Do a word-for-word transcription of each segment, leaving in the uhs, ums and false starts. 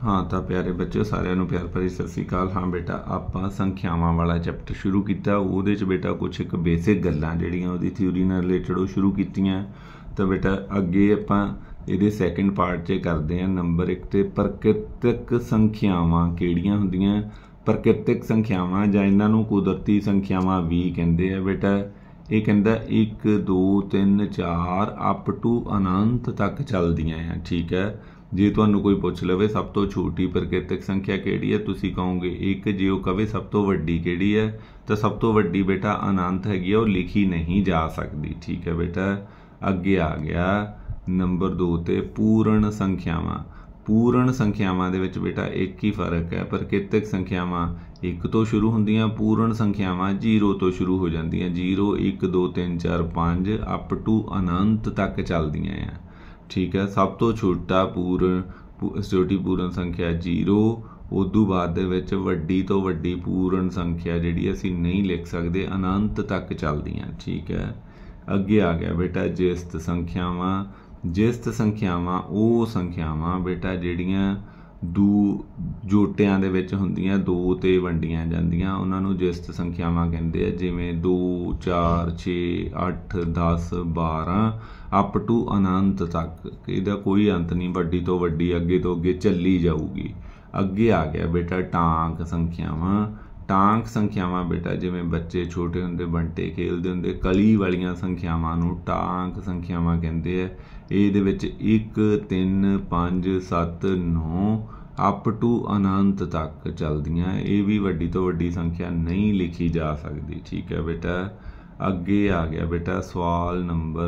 हाँ तो प्यारे बच्चों सारिਆਂ ਨੂੰ प्यार भरी सत श्री अकाल। हाँ बेटा ਆਪਾਂ ਸੰਖਿਆਵਾਂ वाला चैप्टर शुरू किया, ਉਹਦੇ 'ਚ बेटा कुछ एक बेसिक ਗੱਲਾਂ ਜਿਹੜੀਆਂ ਉਹਦੀ ਥਿਊਰੀ ਨਾਲ ਰਿਲੇਟਡ ਉਹ ਸ਼ੁਰੂ ਕੀਤੀਆਂ। ਤਾਂ बेटा ਅੱਗੇ ਆਪਾਂ ਇਹਦੇ ਸੈਕੰਡ ਪਾਰਟ 'ਚ ਕਰਦੇ ਹਾਂ। ਨੰਬਰ ਇੱਕ ਤੇ ਪ੍ਰਕਿਰਤਿਕ ਸੰਖਿਆਵਾਂ ਕਿਹੜੀਆਂ ਹੁੰਦੀਆਂ। ਪ੍ਰਕਿਰਤਿਕ ਸੰਖਿਆਵਾਂ ਜਾਂ ਇਹਨਾਂ ਨੂੰ ਕੁਦਰਤੀ ਸੰਖਿਆਵਾਂ ਵੀ ਕਹਿੰਦੇ ਆ। बेटा ਇਹ ਕਹਿੰਦਾ ਇੱਕ ਦੋ ਤਿੰਨ ਚਾਰ ਅਪ ਟੂ ਅਨੰਤ ਤੱਕ ਚੱਲਦੀਆਂ ਆ। ਠੀਕ ਹੈ, ਜੇ ਤੁਹਾਨੂੰ ਕੋਈ ਪੁੱਛ ਲਵੇ ਸਭ ਤੋਂ ਛੋਟੀ ਪ੍ਰਕਿਰਤਿਕ ਸੰਖਿਆ ਕਿਹੜੀ ਹੈ, ਤੁਸੀਂ ਕਹੋਗੇ ਇੱਕ। ਜੇ ਉਹ ਕਵੇ ਸਭ ਤੋਂ ਵੱਡੀ ਕਿਹੜੀ ਹੈ, ਤਾਂ ਸਭ ਤੋਂ ਵੱਡੀ ਬੇਟਾ ਅਨੰਤ ਹੈਗੀ ਆ, ਉਹ ਲਿਖੀ ਨਹੀਂ ਜਾ ਸਕਦੀ। ਠੀਕ ਹੈ ਬੇਟਾ, ਅੱਗੇ ਆ ਗਿਆ ਨੰਬਰ ਦੋ ਤੇ ਪੂਰਨ ਸੰਖਿਆਵਾਂ। ਪੂਰਨ ਸੰਖਿਆਵਾਂ ਦੇ ਵਿੱਚ ਬੇਟਾ ਇੱਕ ਹੀ ਫਰਕ ਹੈ। ਪ੍ਰਕਿਰਤਿਕ ਸੰਖਿਆਵਾਂ ਇੱਕ ਤੋਂ ਸ਼ੁਰੂ ਹੁੰਦੀਆਂ, ਪੂਰਨ ਸੰਖਿਆਵਾਂ ਜ਼ੀਰੋ ਤੋਂ ਸ਼ੁਰੂ ਹੋ ਜਾਂਦੀਆਂ। ਜ਼ੀਰੋ ਇੱਕ ਦੋ ਤਿੰਨ ਚਾਰ ਪੰਜ ਅਪ ਟੂ ਅਨੰਤ ਤੱਕ ਚੱਲਦੀਆਂ ਆ। ठीक है, सब तो छोटा पूर्ण छोटी पूर्ण संख्या जीरो, उदू बाद दे विच वड्डी तो वड्डी पूर्ण संख्या जिहड़ी असीं नहीं लिख सकते, अनंत तक चलदियां। ठीक है, अगे आ गया बेटा जिस्त संख्यावां। जिस्त संख्यावां वो संख्यावां बेटा जिहड़ियां दू जोटियां दे विच हुंदियां, दो ते वंडियां जांदियां, उन्हां नूं जिस्त संख्यावां कहंदे आ। जिवें दो चार छे अठ दस बारह अप टू अनंत तक, इहदा कोई अंत नहीं, वड्डी तो वड्डी अगे तो अगे चली जाऊगी। अगे आ गया बेटा टांक संख्यावां। टांक संख्यावां बेटा जिवें बच्चे छोटे हुंदे बंटे खेलदे हुंदे, कली वालियां संख्यावां नूं टांक संख्यावां कहंदे आ। इहदे विच एक तीन पांच सत्त नौ अप टू अनंत तक चलदियां। ये भी वड्डी तो वड्डी संख्या नहीं लिखी जा सकती। ठीक है बेटा, अगे आ गया बेटा सवाल नंबर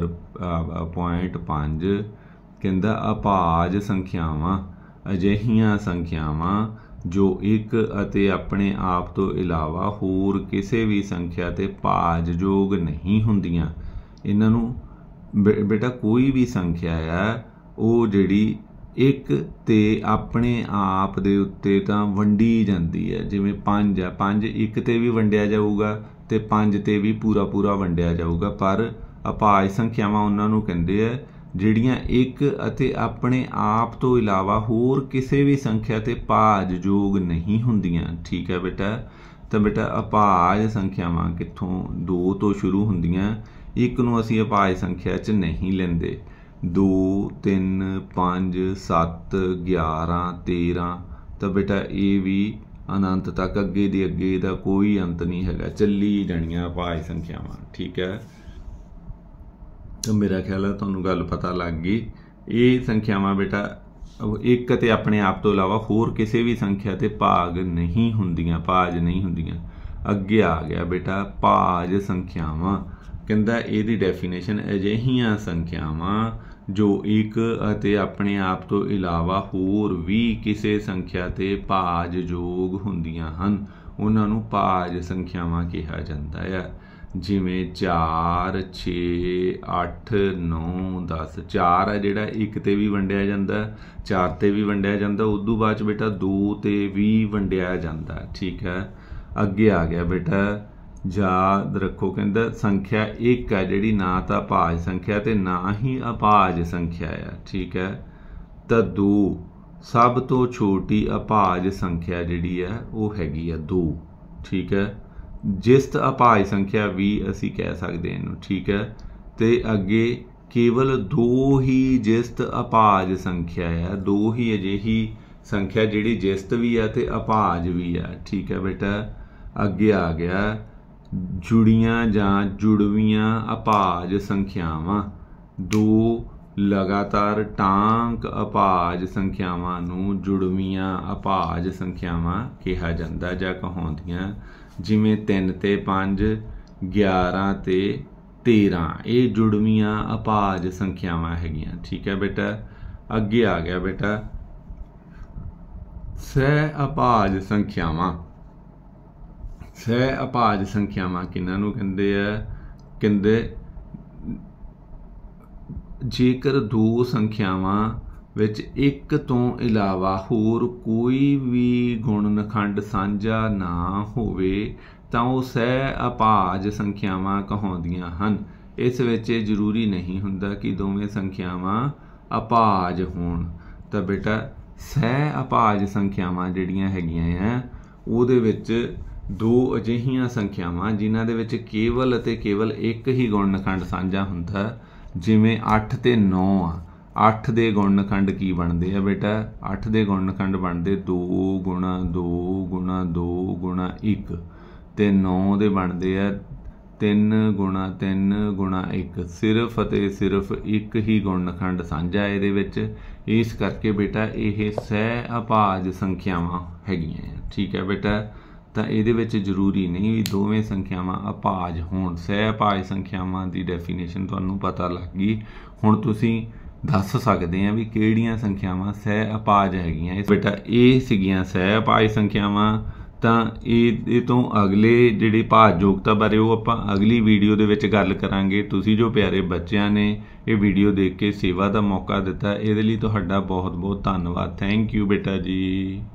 पॉइंट पाँच, कहंदा अभाज संख्यावां अजिहियां संख्यावां जो एक अते अपने आप तो इलावा होर किसी भी संख्या ते भाजयोग नहीं हुंदियां। इन्हां नूं बे, बेटा कोई भी संख्या है वो जिहड़ी एक ते अपने आप दे उत्ते तां वंडी जांदी है। जिवें पंज है, पंज एक ते भी वंडिया जाऊगा ते पंज ते भी पूरा पूरा वंडिया जाऊगा। पर अभाज संख्यावां उन्हां नूं कहंदे आ ਜਿਹੜੀਆਂ एक ਅਤੇ ਆਪਣੇ ਆਪ ਤੋਂ ਇਲਾਵਾ ਹੋਰ ਕਿਸੇ ਵੀ ਸੰਖਿਆ ਤੇ ਭਾਜਯੋਗ ਨਹੀਂ ਹੁੰਦੀਆਂ। ਠੀਕ ਹੈ ਬੇਟਾ, ਤਾਂ ਬੇਟਾ ਅਭਾਜ ਸੰਖਿਆਵਾਂ ਕਿੱਥੋਂ ਦੋ ਤੋਂ ਸ਼ੁਰੂ ਹੁੰਦੀਆਂ। ਇੱਕ ਨੂੰ ਅਸੀਂ ਅਭਾਜ ਸੰਖਿਆ 'ਚ ਨਹੀਂ ਲੈਂਦੇ। ਦੋ ਤਿੰਨ ਪੰਜ ਸੱਤ ਗਿਆਰਾਂ ਤੇਰਾਂ, ਤਾਂ ਬੇਟਾ ਇਹ ਵੀ ਅਨੰਤ ਤੱਕ ਅੱਗੇ ਦੇ ਅੱਗੇ ਇਹਦਾ ਕੋਈ ਅੰਤ ਨਹੀਂ ਹੈਗਾ, ਚੱਲੀ ਜਾਣੀਆਂ ਅਭਾਜ ਸੰਖਿਆਵਾਂ। ਠੀਕ ਹੈ, तो मेरा ख्याल है तुहानूं गल पता लग गई। ये संख्यावां बेटा एक ते अपने आप तो इलावा होर किसी भी संख्या ते भाग नहीं हुंदियां, भाज नहीं हुंदियां। अगे आ गया बेटा भाज संख्यावां। कहंदा इहदी डेफिनेशन अजिहियां संख्यावां जो एक अते अपने आप तो इलावा होर भी किसी संख्या ते भाजयोग हुंदियां हन, उन्हां नूं भाज संख्यावां कहा जांदा है। जिमें चार छे अठ नौ दस। चार है जिहड़ा एक ते भी वंडिया जांदा, चार ते भी वंडिया जांदा, उदों बाद च बेटा दो ते भी वंडिया जांदा। ठीक है, अगे आ गया बेटा याद रखो, कहंदा संख्या एक है जिहड़ी ना तां भाज संख्या ते ना ही अभाज संख्या है। ठीक है, तां दो सब तो छोटी अभाज संख्या जिहड़ी है वो हैगी है दो। ठीक है, जिस्त अभाज संख्या भी असी कह सकते हैं। ठीक है, तो अगे केवल दो ही जिस्त अभाज संख्या है, दो ही अजिही संख्या जिहड़ी जिस्त भी है तो अभाज भी है। ठीक है बेटा, अगे आ गया जुड़ियां जां जुड़वियां अभाज संख्यावां। दो लगातार टांक अभाज संख्यावां नूं जुड़वियां अभाज संख्यावां कहा जांदा जां कहाउंदियां। जिमें तीन ते पाँच ग्यारह ते तेरह, ये जुड़वियां अभाज संख्यावां हैगियां। ठीक है बेटा, अगे आ गया बेटा सह अभाज संख्यावां। सह अभाज संख्यावां किन्हां नूं कहंदे आ, कहंदे जेकर दो संख्यावां विच एक तो इलावा होर कोई भी गुणनखंड साझा ना होवे तां ओह सह अभाज संख्यावां कहाउंदियां हन। इस विच जरूरी नहीं हुंदा कि दोवें संख्यावां अभाज होण। तां बेटा ਸਹਿ ਅਭਾਜ ਸੰਖਿਆਵਾਂ ਜਿਹੜੀਆਂ ਹੈਗੀਆਂ ਆ ਉਹਦੇ ਵਿੱਚ ਦੋ ਅਜਿਹੀਆਂ ਸੰਖਿਆਵਾਂ ਜਿਨ੍ਹਾਂ ਦੇ ਵਿੱਚ ਕੇਵਲ ਅਤੇ ਕੇਵਲ ਇੱਕ ਹੀ ਗੁਣਨਖੰਡ ਸਾਂਝਾ ਹੁੰਦਾ, ਜਿਵੇਂ ਅੱਠ ਤੇ ਨੌ ਆ। ਅੱਠ ਦੇ ਗੁਣਨਖੰਡ ਕੀ ਬਣਦੇ ਆ ਬੇਟਾ? ਅੱਠ ਦੇ ਗੁਣਨਖੰਡ ਬਣਦੇ ਦੋ ਗੁਣਾ ਦੋ ਗੁਣਾ ਦੋ ਗੁਣਾ ਇੱਕ, ਤੇ ਨੌ ਦੇ ਬਣਦੇ ਆ ਤਿੰਨ ਗੁਣਾ ਤਿੰਨ ਗੁਣਾ ਇੱਕ। ਸਿਰਫ ਅਤੇ ਸਿਰਫ ਇੱਕ ਹੀ ਗੁਣਨਖੰਡ ਸਾਂਝਾ ਇਹਦੇ ਵਿੱਚ, ਇਸ ਕਰਕੇ ਬੇਟਾ ਇਹ ਸਹਿ ਅਭਾਜ ਸੰਖਿਆਵਾਂ ਹੈਗੀਆਂ। ਠੀਕ ਹੈ ਬੇਟਾ, ਤਾਂ ਇਹਦੇ ਵਿੱਚ ਜ਼ਰੂਰੀ ਨਹੀਂ ਵੀ ਦੋਵੇਂ ਸੰਖਿਆਵਾਂ ਅਭਾਜ ਹੋਣ। ਸਹਿ ਅਭਾਜ ਸੰਖਿਆਵਾਂ ਦੀ ਡੈਫੀਨੇਸ਼ਨ ਤੁਹਾਨੂੰ ਪਤਾ ਲੱਗ ਗਈ। ਹੁਣ ਤੁਸੀਂ ਦੱਸ ਸਕਦੇ ਆ ਵੀ ਕਿਹੜੀਆਂ ਸੰਖਿਆਵਾਂ ਸਹਿ ਅਭਾਜ ਹੈਗੀਆਂ। ਬੇਟਾ ਇਹ ਸੀਗੀਆਂ ਸਹਿ ਅਭਾਜ ਸੰਖਿਆਵਾਂ। ਤਾਂ ਇਹ ਇਹ ਤੋਂ ਅਗਲੇ ਜਿਹੜੇ ਭਾਜ ਯੋਗਤਾ ਬਾਰੇ ਉਹ ਆਪਾਂ ਅਗਲੀ ਵੀਡੀਓ ਦੇ ਵਿੱਚ ਗੱਲ ਕਰਾਂਗੇ। ਤੁਸੀਂ ਜੋ ਪਿਆਰੇ ਬੱਚਿਆਂ ਨੇ ਇਹ ਵੀਡੀਓ ਦੇਖ ਕੇ ਸੇਵਾ ਦਾ ਮੌਕਾ ਦਿੱਤਾ, ਇਹਦੇ ਲਈ ਤੁਹਾਡਾ ਬਹੁਤ ਬਹੁਤ ਧੰਨਵਾਦ। ਥੈਂਕ ਯੂ ਬੇਟਾ ਜੀ।